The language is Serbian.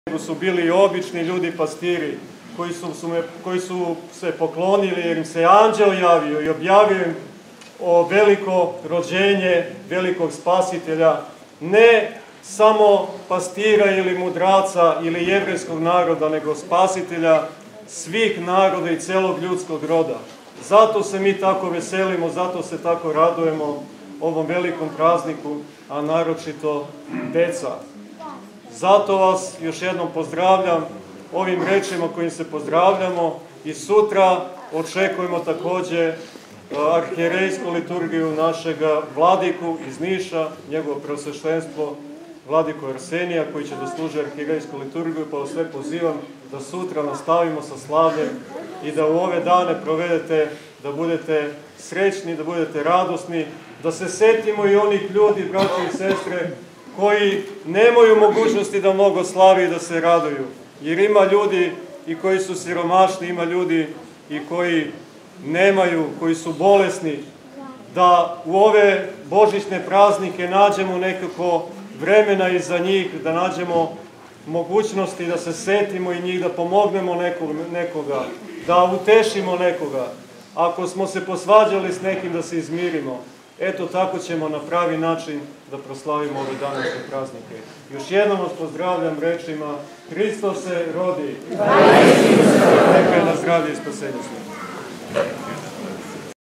nego su bili i obični ljudi, pastiri, koji su se poklonili jer im se anđeo javio i objavio im o veliko rođenje velikog spasitelja, ne samo pastira ili mudraca ili jevrejskog naroda, nego spasitelja svih naroda i celog ljudskog roda. Zato se mi tako veselimo, zato se tako radujemo ovom velikom prazniku, a naročito deca. Zato vas još jednom pozdravljam ovim rečima kojim se pozdravljamo i sutra očekujemo takođe arhijerejsku liturgiju našeg vladiku iz Niša, njegovo preosveštenstvo vladiku Arsenija, koji će da služi arhijerejsku liturgiju, pa vas sve pozivam da sutra nastavimo sa slavljem i da u ove dane provedete, da budete srećni, da budete radosni, da se setimo i onih ljudi, braće i sestre, koji nemaju mogućnosti da mnogo slavi i da se raduju. Jer ima ljudi i koji su siromašni, ima ljudi i koji nemaju, koji su bolesni, da u ove božićne praznike nađemo nekako vremena i za njih, da nađemo mogućnosti da se setimo i njih, da pomognemo nekoga, da utešimo nekoga. Ako smo se posvađali s nekim, da se izmirimo. Eto, tako ćemo na pravi način da proslavimo ove današnje praznike. Još jednom vas pozdravljam rečima Hristos se rodi. Neka je na zdravlje i spasenje.